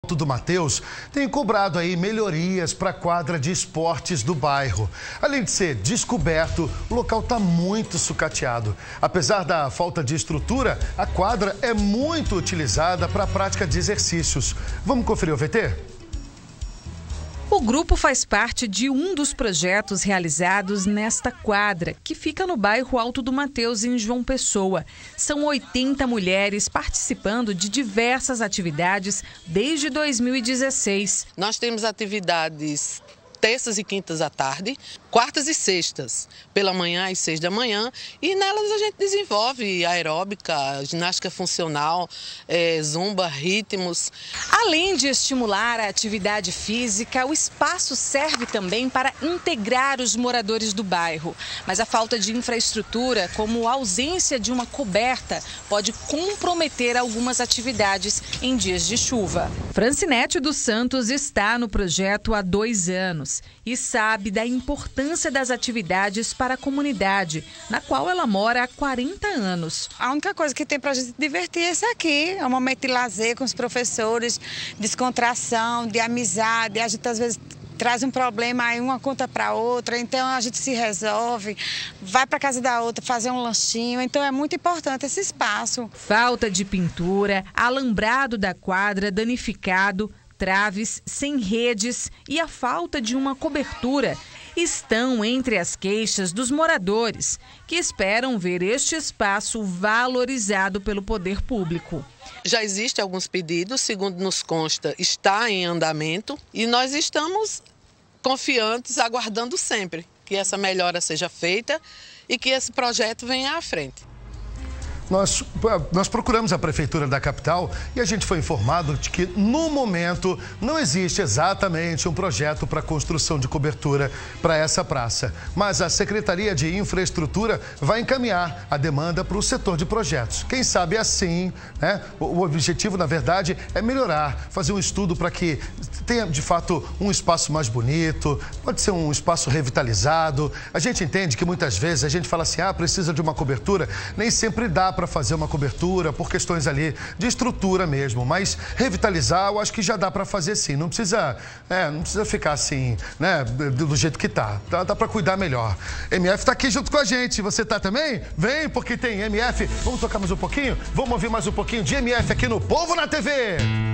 Alto do Mateus tem cobrado aí melhorias para a quadra de esportes do bairro. Além de ser descoberto, o local está muito sucateado. Apesar da falta de estrutura, a quadra é muito utilizada para a prática de exercícios. Vamos conferir o VT? O grupo faz parte de um dos projetos realizados nesta quadra, que fica no bairro Alto do Mateus, em João Pessoa. São 80 mulheres participando de diversas atividades desde 2016. Nós temos atividades terças e quintas à tarde, quartas e sextas, pela manhã às 6 da manhã, e nelas a gente desenvolve aeróbica, ginástica funcional, zumba, ritmos. Além de estimular a atividade física, o espaço serve também para integrar os moradores do bairro. Mas a falta de infraestrutura, como a ausência de uma coberta, pode comprometer algumas atividades em dias de chuva. Francinete dos Santos está no projeto há 2 anos e sabe da importância das atividades para a comunidade, na qual ela mora há 40 anos. A única coisa que tem para a gente divertir é isso aqui, é um momento de lazer com os professores, descontração, de amizade. A gente às vezes traz um problema, aí uma conta para outra, então a gente se resolve, vai para casa da outra fazer um lanchinho, então é muito importante esse espaço. Falta de pintura, alambrado da quadra danificado, traves sem redes e a falta de uma cobertura estão entre as queixas dos moradores, que esperam ver este espaço valorizado pelo poder público. Já existem alguns pedidos, segundo nos consta, está em andamento e nós estamos confiantes, aguardando sempre que essa melhora seja feita e que esse projeto venha à frente. Nós procuramos a Prefeitura da capital e a gente foi informado de que, no momento, não existe exatamente um projeto para construção de cobertura para essa praça. Mas a Secretaria de Infraestrutura vai encaminhar a demanda para o setor de projetos. Quem sabe assim, né? O objetivo, na verdade, é melhorar, fazer um estudo para que tenha, de fato, um espaço mais bonito, pode ser um espaço revitalizado. A gente entende que muitas vezes a gente fala assim, precisa de uma cobertura, nem sempre dá para fazer uma cobertura por questões ali de estrutura mesmo, mas revitalizar eu acho que já dá para fazer sim, não precisa ficar assim, né, do jeito que tá, dá para cuidar melhor. MF tá aqui junto com a gente, você tá também? Vem, porque tem MF, vamos tocar mais um pouquinho? Vamos ouvir mais um pouquinho de MF aqui no Povo na TV.